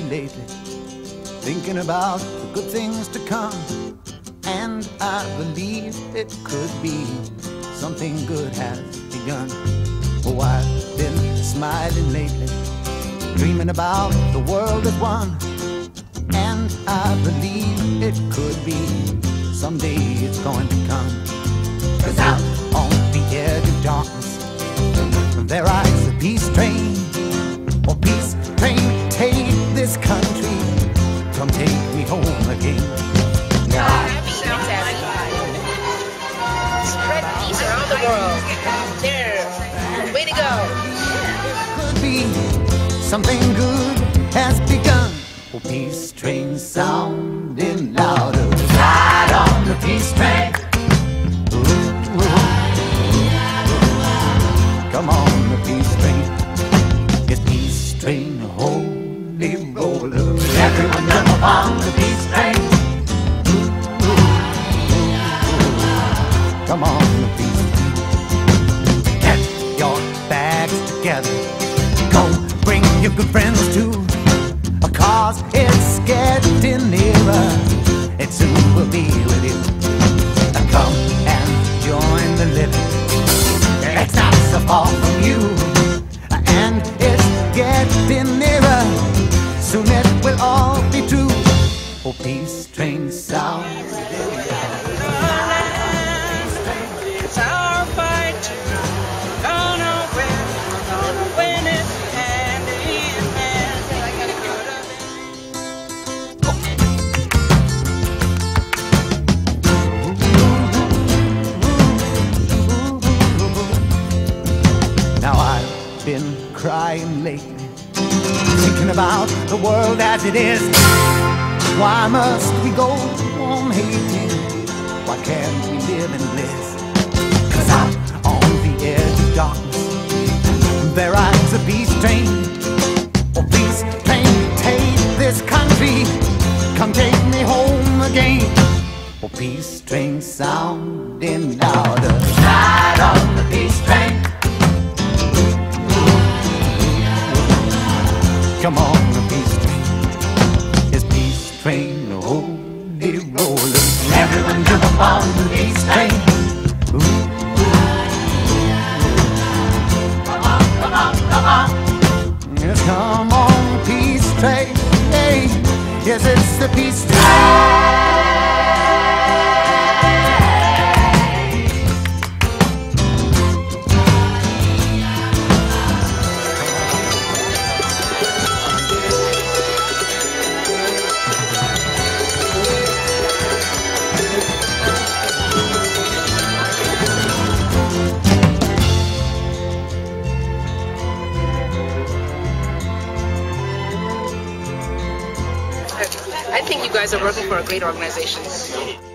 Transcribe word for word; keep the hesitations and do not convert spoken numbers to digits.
lately, thinking about the good things to come. And I believe it could be something good has begun. Oh, I've been smiling lately, dreaming about the world at one. And I believe it could be someday it's going to come. 'Cause out on the edge of darkness, there rides the peace train. Oh, peace train, take this country, come take me home again. Spread peace around the world. There, way to go. Could be something good has begun. Oh, peace train sounding louder. Ride on the peace train. Ooh, ooh. Come on, the peace train. It's peace train, holy roller. Everyone jump on the peace train. Ooh, ooh. Come on, the peace train. Get your bags together. Go bring your good friends too. Cause it's getting nearer. It soon will be with you. Come and join the living. It's not so far from you. And it's getting nearer. Soon it will all be true. Oh, peace train sound. It's our fight. Gonna win. Gonna win it. Hand in hand. Now I've been crying lately, thinking about the world as it is. Why must we go on hating? Why can't we live in bliss? 'Cause out on the edge of darkness, there rides a peace train. Oh, peace train, take this country, come take me home again. Oh, peace train sounding louder. Ride on the peace train. Come on, the peace train. It's peace train, the holy roller. Everyone jump up on the peace train. Ooh, ooh. Come on, come on, come on. Yes, come on, peace train. Hey, yes, it's the peace train. I think you guys are working for a great organization.